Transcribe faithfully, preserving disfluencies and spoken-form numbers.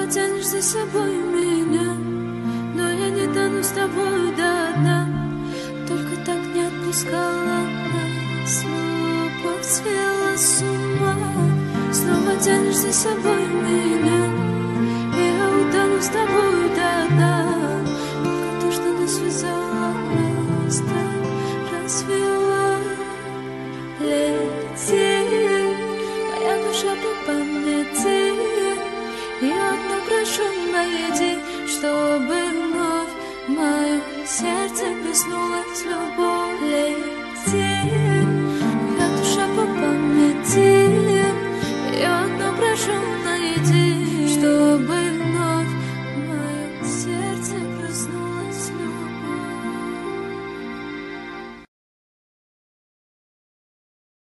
Снова тянешь за собой меня, но я не тону с тобой до дна. Только так не отпускала нас, любовь свела с ума. Снова тянешь за собой меня,